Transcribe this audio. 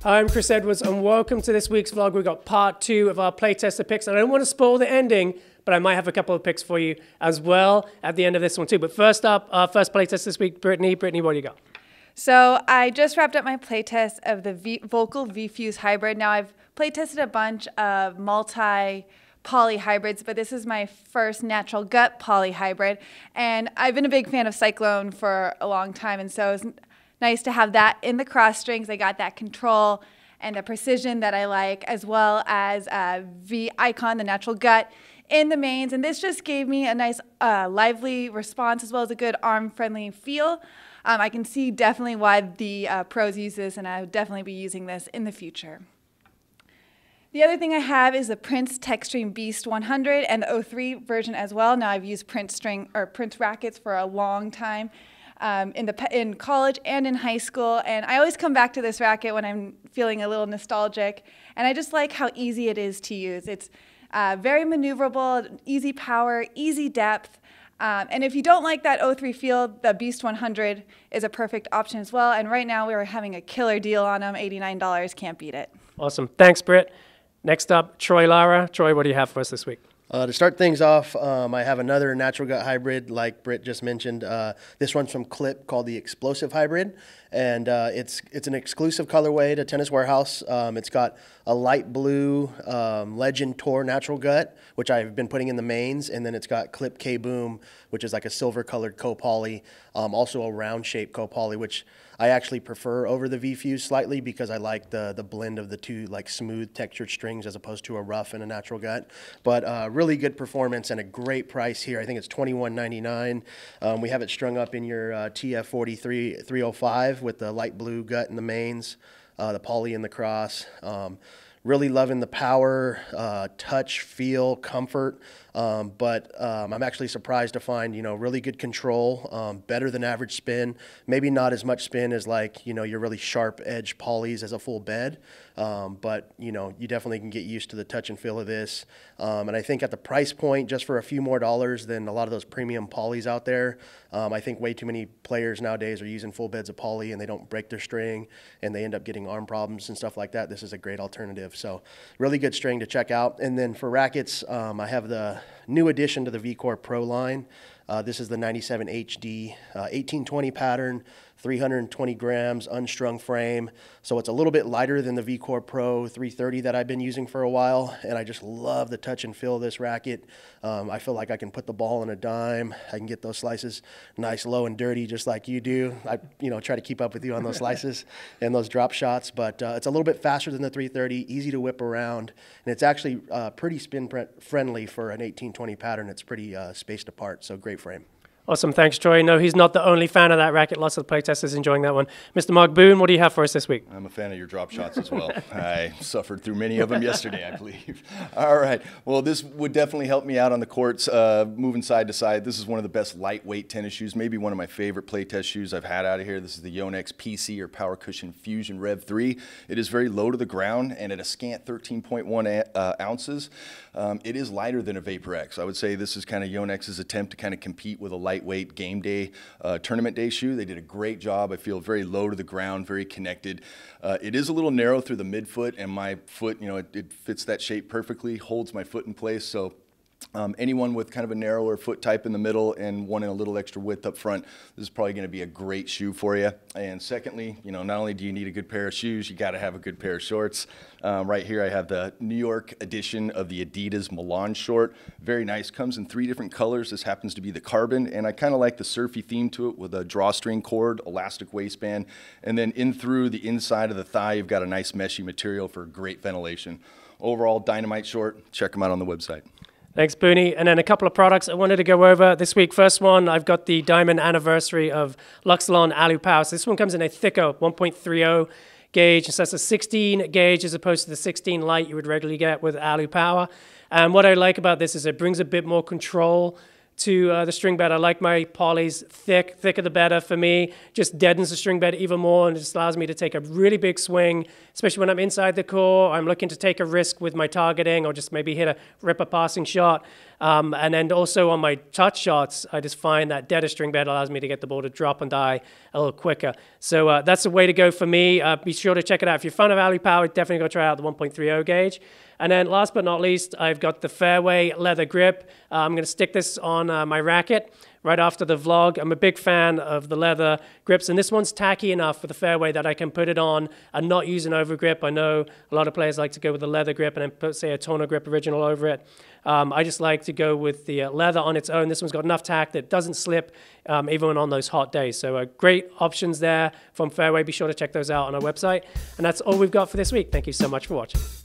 I'm Chris Edwards, and welcome to this week's vlog. We've got part 2 of our playtester picks, and I don't want to spoil the ending, but I might have a couple of picks for you as well at the end of this one too. But first up, our first playtest this week, Brittany. Brittany, what do you got? So I just wrapped up my playtest of the Volkl V-Fuse Hybrid. Now I've playtested a bunch of multi-poly hybrids, but this is my first natural gut poly hybrid. And I've been a big fan of Cyclone for a long time, and so it's nice to have that in the cross strings. I got that control and the precision that I like, as well as V-Icon, the natural gut, in the mains. And this just gave me a nice lively response, as well as a good arm-friendly feel. I can see definitely why the pros use this, and I would definitely be using this in the future. The other thing I have is the Prince Techstream Beast 100 and the 03 version as well. Now I've used Prince rackets for a long time in college and in high school, and I always come back to this racket when I'm feeling a little nostalgic, and I just like how easy it is to use. It's very maneuverable, easy power, easy depth. And if you don't like that 03 feel, the Beast 100 is a perfect option as well. And right now we're having a killer deal on them, $89, can't beat it. Awesome. Thanks, Britt. Next up, Troy Lara. Troy, what do you have for us this week? To start things off, I have another natural gut hybrid like Britt just mentioned. This one's from Clip called the Explosive Hybrid, and it's an exclusive colorway to Tennis Warehouse. It's got a light blue Legend Tour natural gut, which I've been putting in the mains, and then it's got Clip K-Boom, which is like a silver colored co-poly, also a round shaped co-poly, which I actually prefer over the V-Fuse slightly because I like the blend of the two, like smooth textured strings as opposed to a rough and a natural gut. But really good performance and a great price here. I think it's $21.99. We have it strung up in your TF43 305 with the light blue gut in the mains, the poly in the cross. Really loving the power, touch, feel, comfort, but I'm actually surprised to find, really good control, better than average spin. Maybe not as much spin as like, your really sharp edge polys as a full bed, but, you definitely can get used to the touch and feel of this. And I think at the price point, just for a few more dollars than a lot of those premium polys out there, I think way too many players nowadays are using full beds of poly and they don't break their string and they end up getting arm problems and stuff like that. This is a great alternative. So really good string to check out. And then for rackets, I have the new addition to the VCore Pro line. This is the 97 HD 1820 pattern, 320 grams, unstrung frame. So it's a little bit lighter than the VCore Pro 330 that I've been using for a while. And I just love the touch and feel of this racket. I feel like I can put the ball in a dime. I can get those slices nice, low, and dirty, just like you do. I, try to keep up with you on those slices and those drop shots. But it's a little bit faster than the 330, easy to whip around. And it's actually pretty spin friendly for an 1820 pattern. It's pretty spaced apart, so great frame. Awesome. Thanks, Troy. No, he's not the only fan of that racket. Lots of playtesters enjoying that one. Mr. Mark Boone, what do you have for us this week? I'm a fan of your drop shots as well. I suffered through many of them yesterday, I believe. All right. Well, this would definitely help me out on the courts, moving side to side. This is one of the best lightweight tennis shoes, maybe one of my favorite playtest shoes I've had out of here. This is the Yonex PC or Power Cushion Fusion Rev 3. It is very low to the ground and at a scant 13.1 ounces. It is lighter than a Vapor X. I would say this is kind of Yonex's attempt to kind of compete with a lightweight game day, tournament day shoe. They did a great job. I feel very low to the ground, very connected. It is a little narrow through the midfoot, and my foot, it fits that shape perfectly, holds my foot in place. So anyone with kind of a narrower foot type in the middle and wanting a little extra width up front, this is probably going to be a great shoe for you. And secondly, not only do you need a good pair of shoes, you got to have a good pair of shorts. Right here I have the New York edition of the Adidas Milan short. Very nice. Comes in 3 different colors. This happens to be the carbon, and I kind of like the surfy theme to it with a drawstring cord, elastic waistband, and then in through the inside of the thigh, you've got a nice meshy material for great ventilation. Overall, dynamite short. Check them out on the website. Thanks, Booney. And then a couple of products I wanted to go over this week. First one, I've got the diamond anniversary of Luxilon Alu Power. So this one comes in a thicker 1.30 gauge. So that's a 16 gauge as opposed to the 16 light you would regularly get with Alu Power. And what I like about this is it brings a bit more control to the string bed. I like my polys thick. Thicker the better for me. Just deadens the string bed even more and just allows me to take a really big swing, especially when I'm inside the core. I'm looking to take a risk with my targeting or just maybe rip a passing shot. And then also on my touch shots, I just find that deader string bed allows me to get the ball to drop and die a little quicker. So that's the way to go for me. Be sure to check it out. If you're a fan of Alu Power, definitely go try out the 1.30 gauge. And then last but not least, I've got the Fairway leather grip. I'm going to stick this on my racket right after the vlog. I'm a big fan of the leather grips, and this one's tacky enough for the Fairway that I can put it on and not use an over grip. I know a lot of players like to go with the leather grip and then put, say, a toner grip original over it. I just like to go with the leather on its own. This one's got enough tack that it doesn't slip even on those hot days. So great options there from Fairway. Be sure to check those out on our website. And that's all we've got for this week. Thank you so much for watching.